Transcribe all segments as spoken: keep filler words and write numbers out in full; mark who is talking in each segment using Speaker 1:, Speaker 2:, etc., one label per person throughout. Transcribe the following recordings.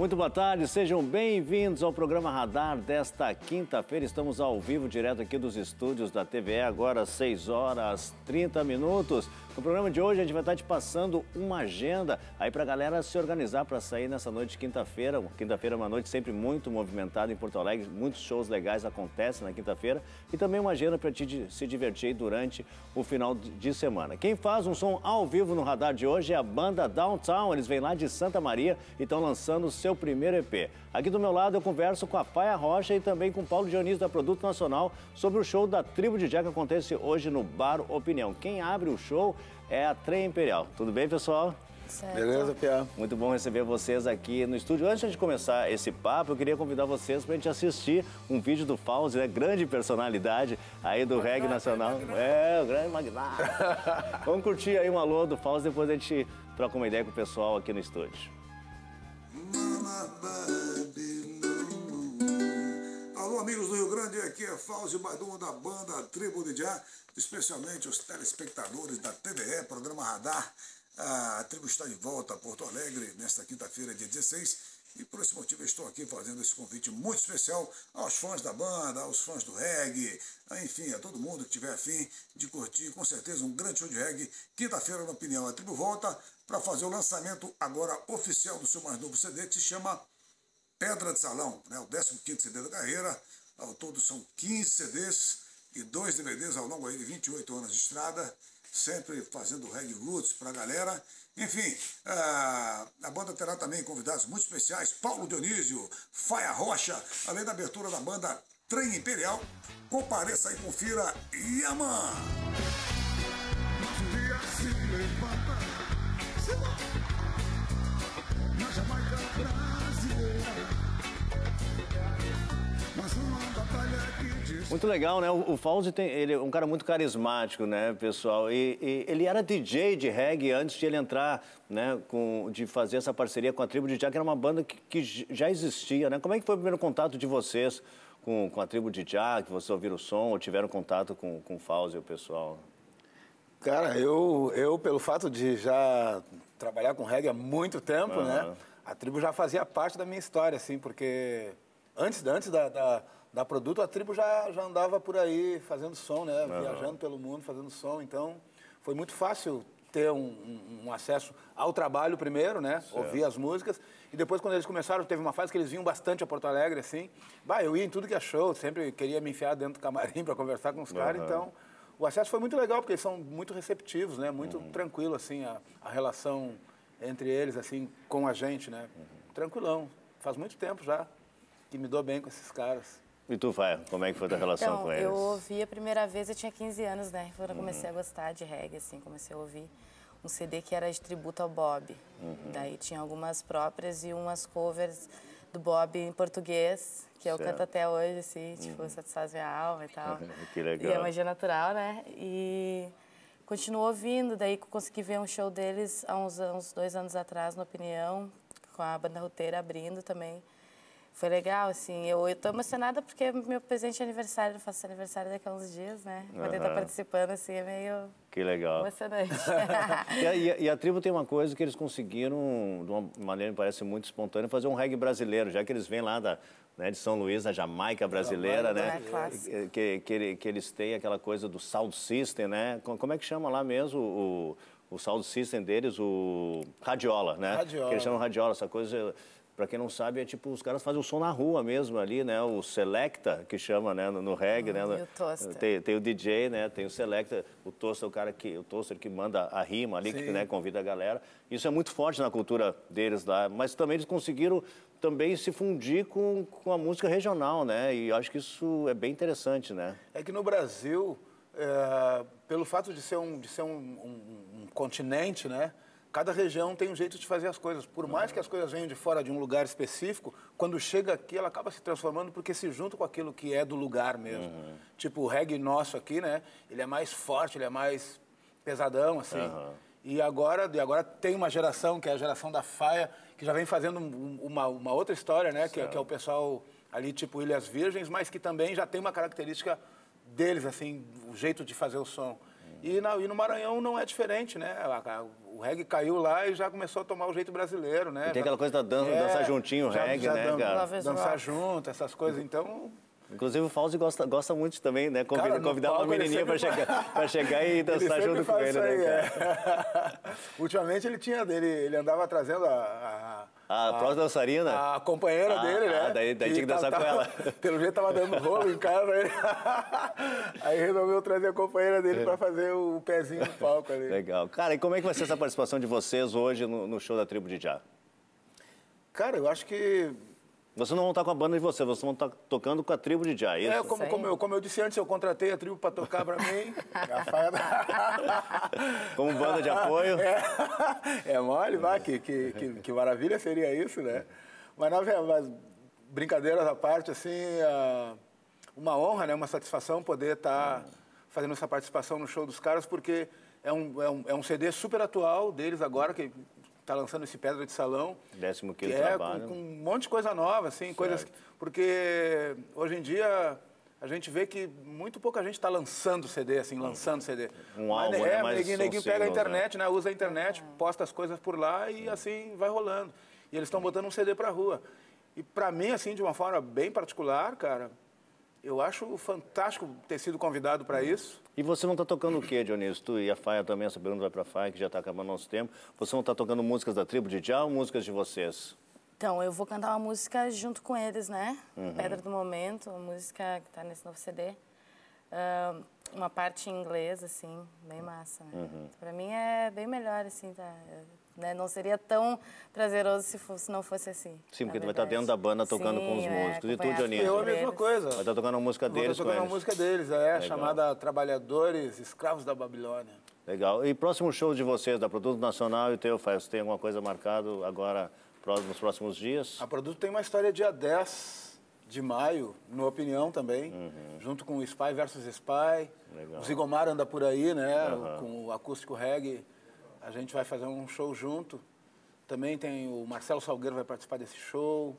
Speaker 1: Muito boa tarde, sejam bem-vindos ao programa Radar desta quinta-feira. Estamos ao vivo, direto aqui dos estúdios da T V E, agora seis horas e trinta minutos. No programa de hoje a gente vai estar te passando uma agenda aí para a galera se organizar para sair nessa noite de quinta-feira. Quinta-feira é uma noite sempre muito movimentada em Porto Alegre, muitos shows legais acontecem na quinta-feira e também uma agenda para te se divertir durante o final de semana. Quem faz um som ao vivo no Radar de hoje é a banda Downtown. Eles vêm lá de Santa Maria e estão lançando o seu primeiro E P. Aqui do meu lado eu converso com a Faia Rocha e também com o Paulo Dionísio da Produto Nacional sobre o show da Tribo de Já que acontece hoje no Bar Opinião. Quem abre o show é a Trem Imperial. Tudo bem, pessoal?
Speaker 2: Certo. Beleza, Pia?
Speaker 1: Muito bom receber vocês aqui no estúdio. Antes de começar esse papo, eu queria convidar vocês para a gente assistir um vídeo do Fauzi, né? Grande personalidade aí do reggae nacional. É, o grande magnata. Vamos curtir aí um alô do Fauzi, depois a gente troca uma ideia com o pessoal aqui no estúdio.
Speaker 3: Alô, amigos do Rio Grande, aqui é Fauzi Badum da banda Tribo de Já, especialmente os telespectadores da T V E, programa Radar. A tribo está de volta a Porto Alegre nesta quinta-feira, dia dezesseis, e por esse motivo eu estou aqui fazendo esse convite muito especial aos fãs da banda, aos fãs do reggae, enfim, a todo mundo que tiver afim de curtir, com certeza, um grande show de reggae. Quinta-feira, na Opinião, a tribo volta para fazer o lançamento agora oficial do seu mais novo C D, que se chama Pedra de Salão, né? O décimo quinto C D da carreira. Ao todo são quinze C Ds e dois D V Ds ao longo aí de vinte e oito anos de estrada, sempre fazendo reggae roots para a galera. Enfim, a, a banda terá também convidados muito especiais, Paulo Dionísio, Faia Rocha, além da abertura da banda Trem Imperial. Compareça e confira Yaman! Na Jamaica brasileira.
Speaker 1: Muito legal, né? O, o Fauzi tem, ele é um cara muito carismático, né, pessoal? E, e ele era D J de reggae antes de ele entrar, né, com, de fazer essa parceria com a Tribo de Já, que era uma banda que, que já existia, né? Como é que foi o primeiro contato de vocês com, com a Tribo de Já, que vocês ouviram o som ou tiveram contato com, com o Fauzi e o pessoal?
Speaker 2: Cara, eu, eu, pelo fato de já trabalhar com reggae há muito tempo, uhum. né? A Tribo já fazia parte da minha história, assim, porque antes, antes da... da Da Produto, a Tribo já, já andava por aí fazendo som, né? Uhum. Viajando pelo mundo, fazendo som. Então, foi muito fácil ter um, um, um acesso ao trabalho primeiro, né? Certo. Ouvir as músicas. E depois, quando eles começaram, teve uma fase que eles vinham bastante a Porto Alegre, assim. Bah, eu ia em tudo que é show, sempre queria me enfiar dentro do camarim para conversar com os uhum. caras. Então, o acesso foi muito legal, porque eles são muito receptivos, né? Muito uhum. tranquilo, assim, a, a relação entre eles, assim, com a gente, né? Uhum. Tranquilão. Faz muito tempo já que me dou bem com esses caras.
Speaker 1: E tu, Faia, como é que foi a tua relação
Speaker 4: então,
Speaker 1: com eles?
Speaker 4: Eu ouvi a primeira vez, eu tinha quinze anos, né? Quando eu comecei uhum. a gostar de reggae, assim, comecei a ouvir um C D que era de tributo ao Bob. Uhum. Daí tinha algumas próprias e umas covers do Bob em português, que eu certo. canto até hoje, assim, uhum. tipo, satisfaz minha alma e tal.
Speaker 1: Que legal.
Speaker 4: E é magia natural, né? E continuo ouvindo, daí consegui ver um show deles há uns, uns dois anos atrás, na Opinião, com a banda roteira abrindo também. Foi legal, assim, eu, eu tô emocionada porque meu presente de aniversário, eu faço aniversário daqui a uns dias, né? Poder estar uhum. participando, assim, é meio...
Speaker 1: Que legal.
Speaker 4: Emocionante.
Speaker 1: e, a, e, a, e a Tribo tem uma coisa que eles conseguiram, de uma maneira que parece muito espontânea, fazer um reggae brasileiro, já que eles vêm lá da, né, de São Luís, da Jamaica brasileira, né?
Speaker 4: É,
Speaker 1: que, que, que eles têm aquela coisa do sound system, né? Como é que chama lá mesmo o, o sound system deles? O radiola, né?
Speaker 2: Radiola.
Speaker 1: Que eles chamam radiola, essa coisa... Pra quem não sabe, é tipo, os caras fazem o som na rua mesmo ali, né? O Selecta, que chama, né? No, no reggae,
Speaker 4: hum,
Speaker 1: né?
Speaker 4: E o Toaster.
Speaker 1: Tem, tem o D J, né? Tem o Selecta, o Toaster, o cara que, o Toaster que manda a rima ali, que, né, convida a galera. Isso é muito forte na cultura deles lá, mas também eles conseguiram também se fundir com, com a música regional, né? E eu acho que isso é bem interessante, né?
Speaker 2: É que no Brasil, é, pelo fato de ser um, de ser um, um, um continente, né? Cada região tem um jeito de fazer as coisas. Por mais que as coisas venham de fora de um lugar específico, quando chega aqui, ela acaba se transformando porque se junta com aquilo que é do lugar mesmo. Uhum. Tipo, o reggae nosso aqui, né? Ele é mais forte, ele é mais pesadão, assim. Uhum. E agora, e agora tem uma geração, que é a geração da Faia, que já vem fazendo uma, uma outra história, né? Que, que é o pessoal ali, tipo Ilhas Virgens, mas que também já tem uma característica deles, assim, o jeito de fazer o som. E, na, e no Maranhão não é diferente, né? O reggae caiu lá e já começou a tomar o jeito brasileiro, né?
Speaker 1: E tem aquela coisa da dança, é, dançar juntinho o reggae, já, né, cara?
Speaker 2: Dançar junto, essas coisas, então...
Speaker 1: Inclusive o Fauzi gosta, gosta muito também, né? Convida, cara, convidar uma menininha para chegar, pra chegar e dançar ele junto com ele,
Speaker 2: aí,
Speaker 1: né, cara?
Speaker 2: É. Ultimamente ele tinha, ele, ele andava trazendo a...
Speaker 1: A, a próxima dançarina?
Speaker 2: A companheira
Speaker 1: ah,
Speaker 2: dele, né?
Speaker 1: Ah, daí, daí tinha que dançar
Speaker 2: tava,
Speaker 1: com ela.
Speaker 2: Pelo jeito tava dando rolo em casa. Ele. Aí resolveu trazer a companheira dele para fazer o pezinho no palco ali.
Speaker 1: Legal. Cara, e como é que vai ser essa participação de vocês hoje no, no show da Tribo de Já?
Speaker 2: Cara, eu acho que...
Speaker 1: Vocês não vão estar com a banda de vocês, vocês vão estar tocando com a Tribo de Já, isso?
Speaker 2: É, como, como, eu, como eu disse antes, eu contratei a Tribo para tocar para mim. A faia da...
Speaker 1: Como banda de apoio.
Speaker 2: É, é mole, vai, que, que, que, que maravilha seria isso, né? Mas, na verdade, brincadeiras à parte, assim, uma honra, né? Uma satisfação poder estar fazendo essa participação no show dos caras, porque é um, é um, é um C D super atual deles agora, que... Está lançando esse Pedra de Salão.
Speaker 1: Décimo quinto
Speaker 2: é,
Speaker 1: trabalho.
Speaker 2: Com, com um monte de coisa nova, assim, certo. Coisas... Porque hoje em dia a gente vê que muito pouca gente está lançando C D, assim, lançando C D.
Speaker 1: Um álbum, Mas,
Speaker 2: é,
Speaker 1: né?
Speaker 2: Neguinho, neguinho pega a internet, né? Usa a internet, posta as coisas por lá e assim vai rolando. E eles estão botando um C D pra rua. E pra mim, assim, de uma forma bem particular, cara, eu acho fantástico ter sido convidado para isso.
Speaker 1: E você não está tocando o quê, Dionísio? Tu e a Faia também, essa pergunta vai para a Faia, que já está acabando o nosso tempo. Você não está tocando músicas da Tribo de Já ou músicas de vocês?
Speaker 4: Então, eu vou cantar uma música junto com eles, né?
Speaker 1: Uhum.
Speaker 4: Pedra do Momento, uma música que está nesse novo C D. Uh, uma parte em inglês, assim, bem massa, né? Uhum. Para mim é bem melhor, assim, tá? Né? Não seria tão prazeroso se, fosse, se não fosse assim.
Speaker 1: Sim, porque tu vai estar dentro da banda tocando
Speaker 4: Sim,
Speaker 1: com os
Speaker 4: é,
Speaker 1: músicos. E tu, Dionísio?
Speaker 2: Eu a mesma coisa.
Speaker 1: Vai estar tocando a música deles
Speaker 2: Vou estar tocando
Speaker 1: com
Speaker 2: a
Speaker 1: eles.
Speaker 2: música deles, é, Legal. Chamada Trabalhadores Escravos da Babilônia.
Speaker 1: Legal. E próximo show de vocês, da Produto Nacional e o teu, Faia, você tem alguma coisa marcada agora, nos próximos dias?
Speaker 2: A Produto tem uma história dia dez de maio, no Opinião também, uhum. junto com o Spy versus Spy. Legal. O Zigomar anda por aí, né, uhum. com o acústico reggae. A gente vai fazer um show junto. Também tem o Marcelo Salgueiro vai participar desse show.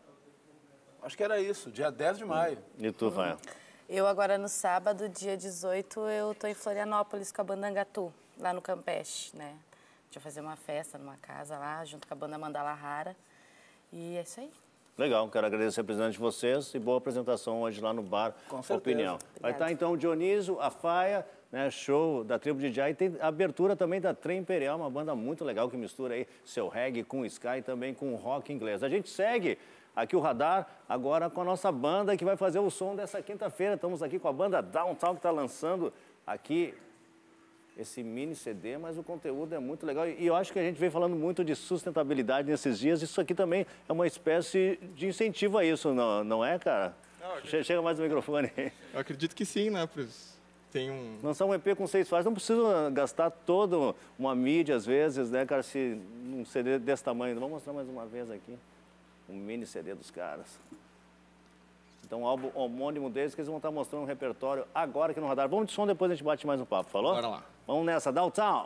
Speaker 2: Acho que era isso, dia dez de maio.
Speaker 1: E tu, vai?
Speaker 4: Eu agora no sábado, dia dezoito, eu tô em Florianópolis com a banda Angatu, lá no Campeche, né? A gente vai fazer uma festa numa casa lá, junto com a banda Mandala Rara. E é isso aí.
Speaker 1: Legal, quero agradecer a presença de vocês e boa apresentação hoje lá no bar
Speaker 2: Com certeza.
Speaker 1: Opinião. Obrigada. Vai estar então o Dionísio, a Faia, né, show da Tribo de Já, e tem a abertura também da Trem Imperial, uma banda muito legal que mistura aí seu reggae com ska e também com rock inglês. A gente segue aqui o Radar agora com a nossa banda que vai fazer o som dessa quinta-feira. Estamos aqui com a banda Downtown, que está lançando aqui esse mini C D, mas o conteúdo é muito legal. E eu acho que a gente vem falando muito de sustentabilidade nesses dias. Isso aqui também é uma espécie de incentivo a isso, não, não é, cara? Não, acredito... Chega mais no microfone.
Speaker 5: Eu acredito que sim, né? Tem um...
Speaker 1: Lançar um E P com seis faixas, não precisa gastar toda uma mídia, às vezes, né, cara? Se um C D desse tamanho. Vamos mostrar mais uma vez aqui. Um mini C D dos caras. Então, um álbum homônimo deles, que eles vão estar mostrando um repertório agora aqui no Radar. Vamos de som, depois a gente bate mais um papo, falou?
Speaker 5: Bora lá.
Speaker 1: Vamos nessa, Downtown!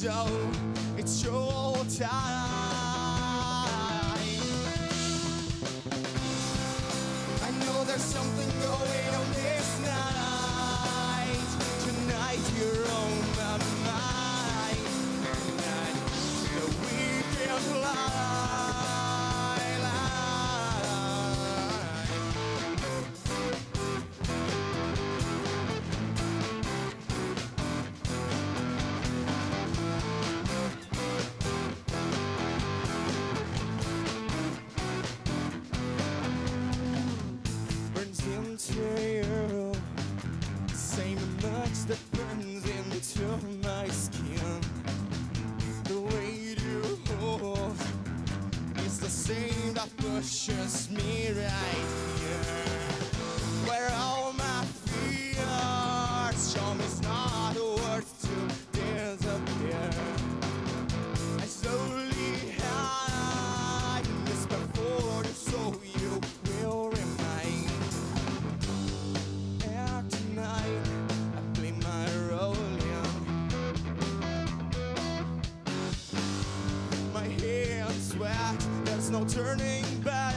Speaker 6: so it's your time. I know there's something going on this night. Tonight you're on my mind. Tonight the weekend fly, burns into you, same much that burns into my skin. The way you hold is the same that pushes me right here. Where all my fears show me it's not worth to disappear. I slowly hide and whisper for you so you will remain. And tonight I play my role, yeah. My hands sweat, there's no turning back.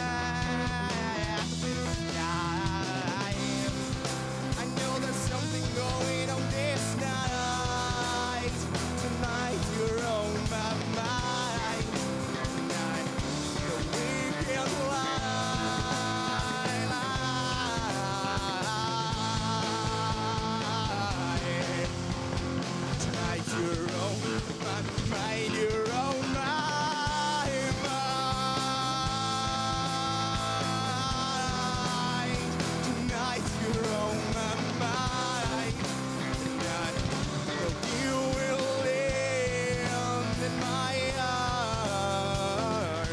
Speaker 6: I know there's something going on this night. Tonight you're on my mind. Tonight the weekend lie, lie. Tonight you're on my mind. You're on my mind. Tonight you're on my mind. Tonight you will live in my arms.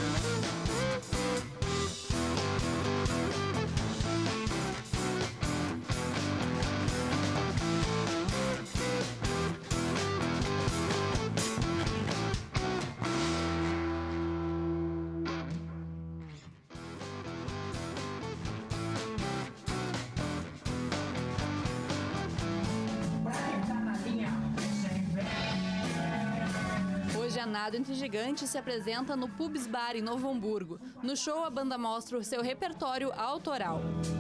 Speaker 7: Hoje a Nado Entre Gigantes se apresenta no Pubs Bar em Novo Hamburgo. No show, a banda mostra o seu repertório autoral.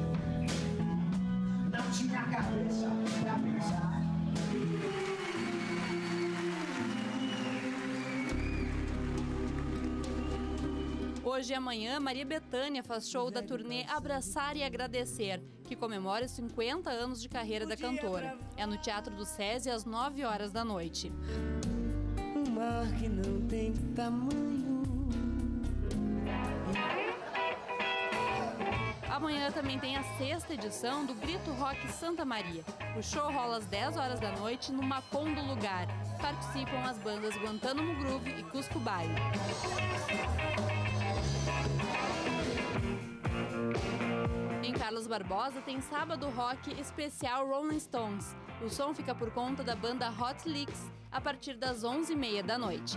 Speaker 8: Não tinha cabeça pra pensar.
Speaker 7: Hoje e amanhã, Maria Bethânia faz show da turnê Abraçar e Agradecer, que comemora os cinquenta anos de carreira da cantora. É no Teatro do SESI às nove horas da noite.
Speaker 6: Um mar que não tem tamanho.
Speaker 7: Amanhã também tem a sexta edição do Grito Rock Santa Maria. O show rola às dez horas da noite no Macon do Lugar. Participam as bandas Guantánamo Groove e Cusco Baile. Em Carlos Barbosa tem Sábado Rock especial Rolling Stones. O som fica por conta da banda Hot Licks a partir das onze e meia da noite.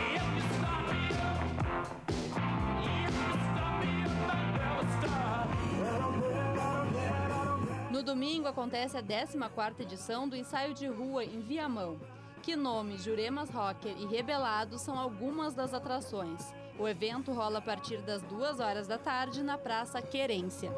Speaker 7: No domingo acontece a décima quarta edição do Ensaio de Rua em Viamão. Que Nome, Juremas Rocker e Rebelado são algumas das atrações. O evento rola a partir das duas horas da tarde na Praça Querência.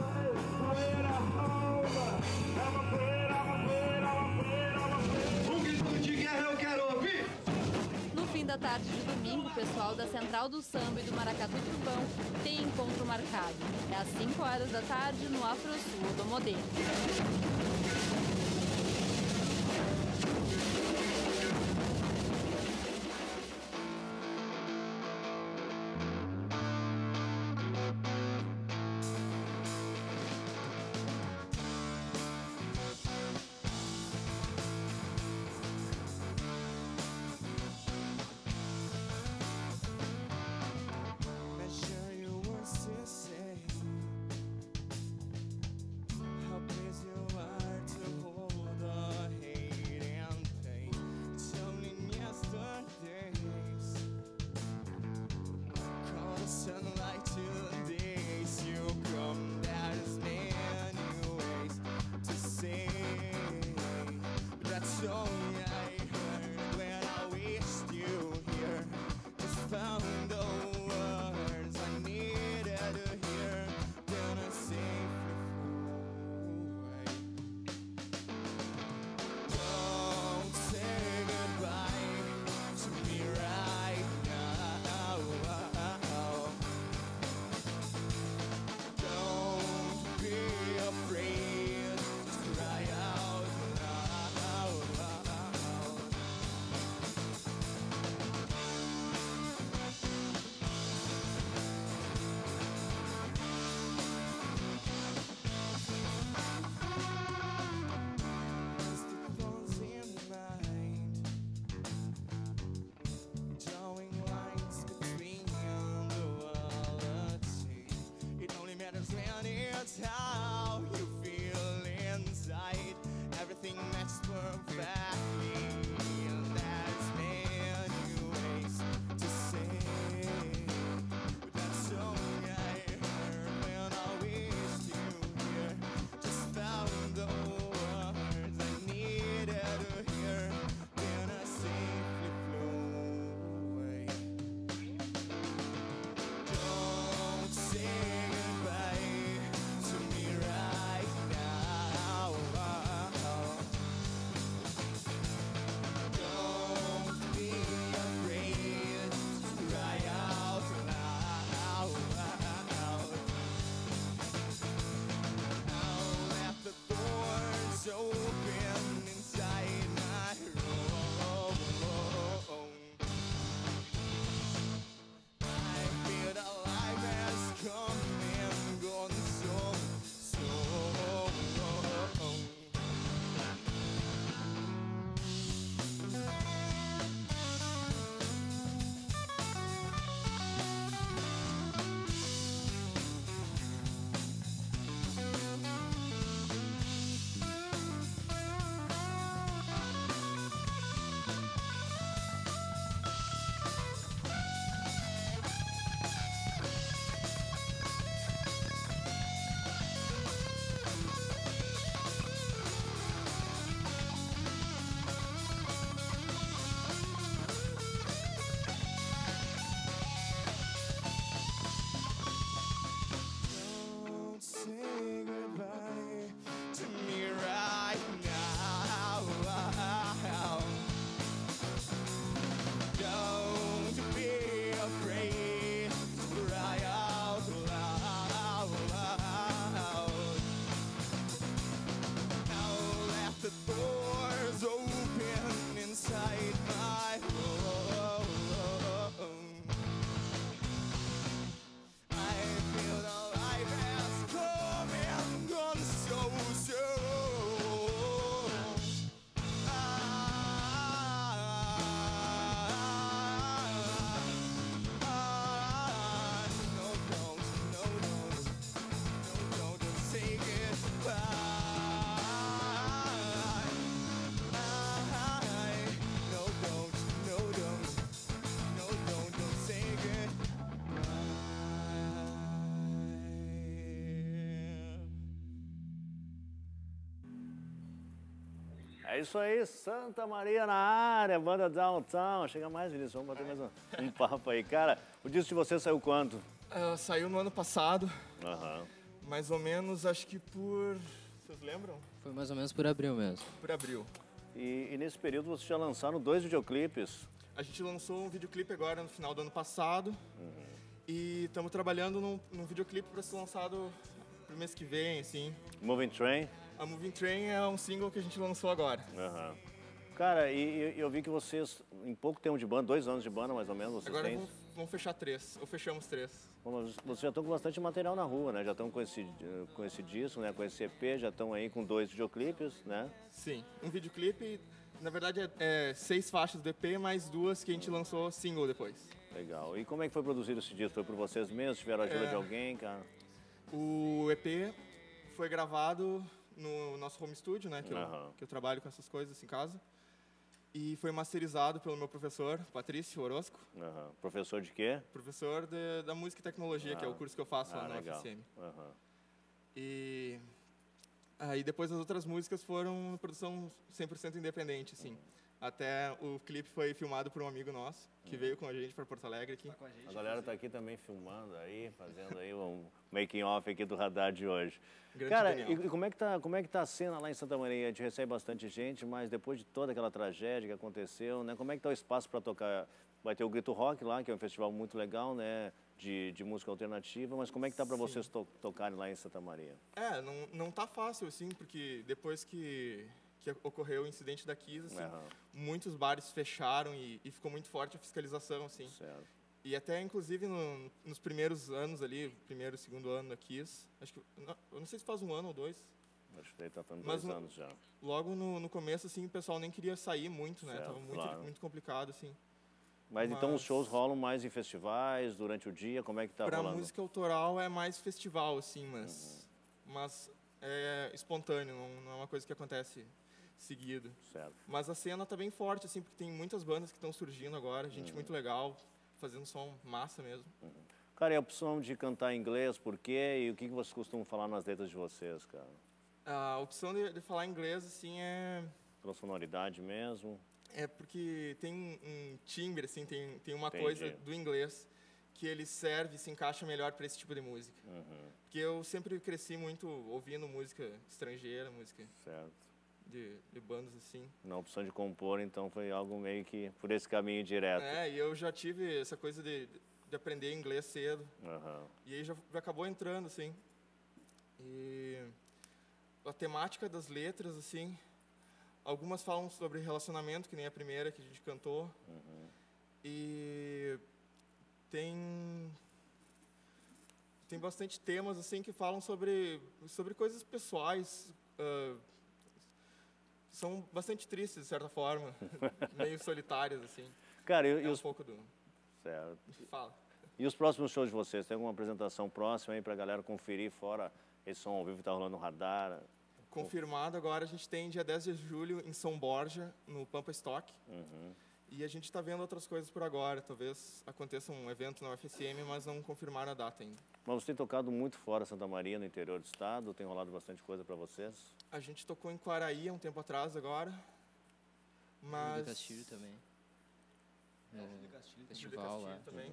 Speaker 7: No fim da tarde de domingo, o pessoal da Central do Samba e do Maracatu Turbão tem encontro marcado. É às cinco horas da tarde no Afro Sul do Modelo.
Speaker 6: Measure your words to say how pleased you are. how you feel inside. Everything matches perfectly, and there's many ways to say. But that song I heard when I wished you here just found the words I needed to hear. Then I safely flew away. Don't say goodbye to me right now. Don't be afraid to cry out loud. I'll let the doors open inside my room. I feel that life has come and gone so, so don't say goodbye to me right now. Don't be afraid to cry out loud. I'll let the doors open inside my home. I feel that life has come and gone so soon. Ah, ah, no, don't, no, don't, no, don't, don't say goodbye. Ah, no, don't, no, don't, no, don't, don't say goodbye.
Speaker 1: É isso aí, Santa Maria na área, banda Downtown. Chega mais, Vinícius, vamos bater mais um, um papo aí. Cara, o disco de você saiu quando?
Speaker 5: Ah, saiu no ano passado,
Speaker 1: Aham.
Speaker 5: mais ou menos, acho que por... Vocês lembram?
Speaker 9: Foi mais ou menos por abril mesmo.
Speaker 5: Por abril.
Speaker 1: E, e nesse período vocês já lançaram dois videoclipes.
Speaker 5: A gente lançou um videoclipe agora no final do ano passado. E estamos trabalhando num, num videoclipe para ser lançado pro mês que vem, assim.
Speaker 1: Moving Train.
Speaker 5: A Moving Train é um single que a gente lançou agora.
Speaker 1: Aham. Cara, e, e eu vi que vocês, em pouco tempo de banda, dois anos de banda mais ou menos, vocês
Speaker 5: Agora
Speaker 1: têm...
Speaker 5: vamos, vamos fechar três, ou fechamos três.
Speaker 1: Bom, mas vocês já estão com bastante material na rua, né? Já estão com esse, com esse disco, né? Com esse E P, já estão aí com dois videoclipes, né?
Speaker 5: Sim, um videoclipe, na verdade é, é seis faixas do E P, mais duas que a gente lançou single depois.
Speaker 1: Legal. E como é que foi produzido esse disco? Foi por vocês mesmos? Tiveram a ajuda
Speaker 5: É.
Speaker 1: de alguém, cara?
Speaker 5: O E P foi gravado no nosso home studio, né? Que,
Speaker 1: Aham.
Speaker 5: eu, que eu trabalho com essas coisas em casa. E foi masterizado pelo meu professor, Patrício Orozco,
Speaker 1: Aham. Professor de quê?
Speaker 5: professor de, da música e tecnologia, que é o curso que eu faço lá
Speaker 1: Ah,
Speaker 5: na
Speaker 1: legal.
Speaker 5: U F S M.
Speaker 1: Aham.
Speaker 5: E aí depois as outras músicas foram produção cem por cento independente, assim. Até o clipe foi filmado por um amigo nosso, que veio com a gente para Porto Alegre aqui.
Speaker 1: A galera tá aqui também filmando aí, fazendo aí um making off aqui do radar de hoje.
Speaker 5: Grande
Speaker 1: Cara,
Speaker 5: Daniel.
Speaker 1: e, e como é que tá, como é que tá a cena lá em Santa Maria? A gente recebe bastante gente, mas depois de toda aquela tragédia que aconteceu, né? Como é que tá o espaço para tocar? Vai ter o Grito Rock lá, que é um festival muito legal, né? De, de música alternativa, mas como é que tá para vocês to tocarem lá em Santa Maria?
Speaker 5: É, não, não tá fácil, assim, porque depois que, que ocorreu o incidente da Kiss, assim,
Speaker 1: Aham.
Speaker 5: muitos bares fecharam e, e ficou muito forte a fiscalização, assim.
Speaker 1: Certo.
Speaker 5: E até, inclusive, no, nos primeiros anos ali, primeiro e segundo ano da Kiss, acho que, não, eu não sei se faz um ano ou dois,
Speaker 1: Acho que daí tá falando
Speaker 5: Mas
Speaker 1: dois
Speaker 5: no-
Speaker 1: anos já.
Speaker 5: logo no, no começo, assim, o pessoal nem queria sair muito, né?
Speaker 1: Certo,
Speaker 5: Tava muito,
Speaker 1: claro.
Speaker 5: muito complicado, assim.
Speaker 1: Mas, então os
Speaker 5: Mas-
Speaker 1: shows rolam mais em festivais, durante o dia, como é que tá
Speaker 5: Pra
Speaker 1: rolando?
Speaker 5: música autoral é mais festival, assim, mas, mas é espontâneo, não, não é uma coisa que acontece seguido.
Speaker 1: Certo.
Speaker 5: Mas a cena tá bem forte, assim, porque tem muitas bandas que estão surgindo agora, gente muito legal, fazendo som massa mesmo.
Speaker 1: Cara, e a opção de cantar em inglês, por quê? E o que que vocês costumam falar nas letras de vocês, cara?
Speaker 5: A opção de, de falar inglês, assim, é...
Speaker 1: Pela sonoridade mesmo?
Speaker 5: É porque tem um timbre, assim, tem, tem uma
Speaker 1: Entendi.
Speaker 5: coisa do inglês que ele serve, se encaixa melhor para esse tipo de música.
Speaker 1: Uhum.
Speaker 5: Porque eu sempre cresci muito ouvindo música estrangeira, música
Speaker 1: Certo.
Speaker 5: de, de bandas, assim.
Speaker 1: Na opção de compor, então, foi algo meio que por esse caminho direto.
Speaker 5: É, e eu já tive essa coisa de, de aprender inglês cedo.
Speaker 1: Uhum.
Speaker 5: E aí já, já acabou entrando, assim. E a temática das letras, assim, algumas falam sobre relacionamento, que nem a primeira que a gente cantou.
Speaker 1: Uhum.
Speaker 5: E tem tem bastante temas, assim, que falam sobre, sobre coisas pessoais. Uh, são bastante tristes, de certa forma. Meio solitárias, assim.
Speaker 1: Cara, e,
Speaker 5: é
Speaker 1: e
Speaker 5: um
Speaker 1: os...
Speaker 5: pouco do...
Speaker 1: Certo.
Speaker 5: Fala.
Speaker 1: E os próximos shows de vocês? Tem alguma apresentação próxima aí pra galera conferir, fora esse som ao vivo que tá rolando no radar?
Speaker 5: Confirmado agora, a gente tem dia dez de julho em São Borja, no Pampa Stock.
Speaker 1: Uhum.
Speaker 5: E a gente está vendo outras coisas por agora. Talvez aconteça um evento na U F S M, mas não confirmaram a data ainda.
Speaker 1: Mas você tem tocado muito fora Santa Maria, no interior do estado? Tem rolado bastante coisa para vocês?
Speaker 5: A gente tocou em Quaraí há um tempo atrás agora. Mas...
Speaker 9: Júlio Castilho também. É, festival lá.
Speaker 5: Também.
Speaker 9: Uhum.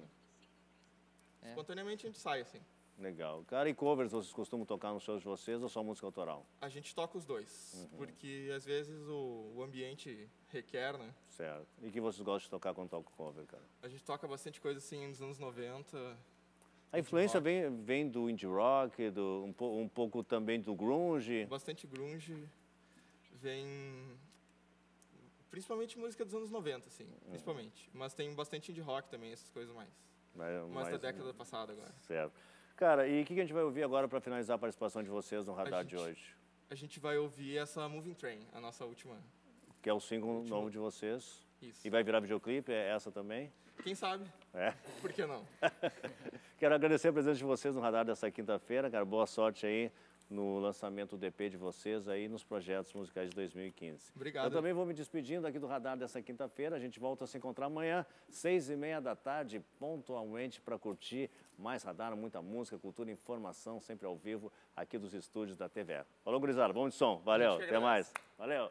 Speaker 9: É.
Speaker 5: Espontaneamente a gente sai, assim.
Speaker 1: Legal. Cara, e covers vocês costumam tocar nos shows de vocês ou só música autoral?
Speaker 5: A gente toca os dois,
Speaker 1: Uhum.
Speaker 5: porque às vezes o, o ambiente requer, né?
Speaker 1: Certo. E o que vocês gostam de tocar quando toca cover, cara?
Speaker 5: A gente toca bastante coisa assim nos anos noventa.
Speaker 1: A influência vem, vem do indie rock, do, um, po, um pouco também do grunge?
Speaker 5: Bastante grunge. Vem... Principalmente música dos anos noventa, assim, uhum. principalmente. Mas tem bastante indie rock também, essas coisas mais. Mais, mais da década passada agora.
Speaker 1: Certo. Cara, e o que, que a gente vai ouvir agora para finalizar a participação de vocês no radar
Speaker 5: gente,
Speaker 1: de hoje?
Speaker 5: A gente vai ouvir essa Moving Train, a nossa última.
Speaker 1: Que é o single
Speaker 5: última.
Speaker 1: novo de vocês.
Speaker 5: Isso.
Speaker 1: E vai virar videoclipe, é essa também?
Speaker 5: Quem sabe?
Speaker 1: É.
Speaker 5: Por que não?
Speaker 1: Quero agradecer a presença de vocês no radar dessa quinta-feira, cara. Boa sorte aí no lançamento do D P de vocês aí nos projetos musicais de dois mil e quinze.
Speaker 5: Obrigado.
Speaker 1: Eu também vou me despedindo aqui do radar dessa quinta-feira. A gente volta a se encontrar amanhã, seis e meia da tarde, pontualmente, para curtir mais radar, muita música, cultura e informação, sempre ao vivo, aqui dos estúdios da T V E. Falou, gurizada. Bom de som. Valeu. Até mais. Valeu.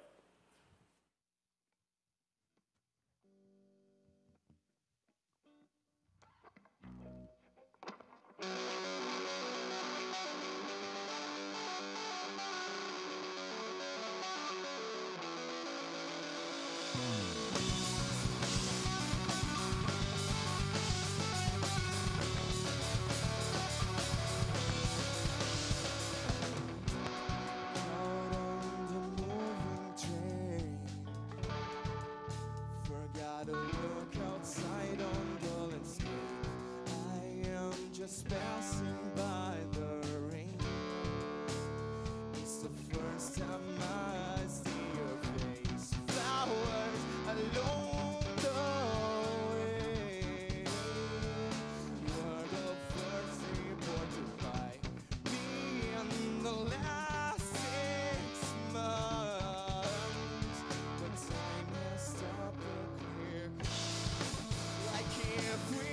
Speaker 6: Passing by the rain, it's the first time I see your face. Flowers along the way. You are the first report to find me in the last six months. But time has stopped the clear. I can't breathe.